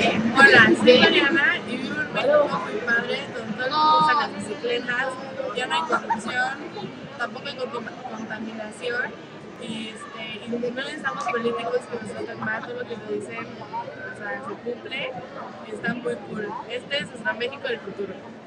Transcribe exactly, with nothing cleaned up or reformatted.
Hola, soy Mariana y vivo en México muy padre, donde todo el mundo usa las bicicletas, ya no hay corrupción, tampoco hay contam- contaminación y, este, y no necesitamos políticos que nos traten mal, todo lo que nos dicen, o sea, se cumple y está muy cool. Este es nuestro México del futuro.